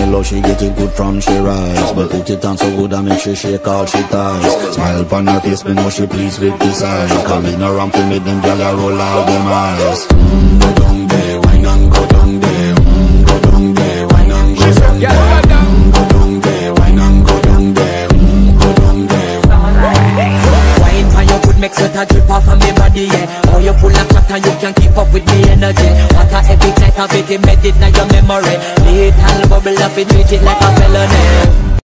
love, she get it good from she rise. But put it on so good I make she shake all she ties. Smile upon her face, me know she pleased with this eyes. Coming around to make them gyal roll out them eyes. Go down there, wine and go down there. Go down there, wine and go down there. Go down there, wine and go down there. Go down there. Wine for your good make sweat a drip off of me body, yeah. Oh, you full of chatter, you can't keep up with me energy. What a epic night of it, made it now your memory. Little bubble up, it treat it like a felony.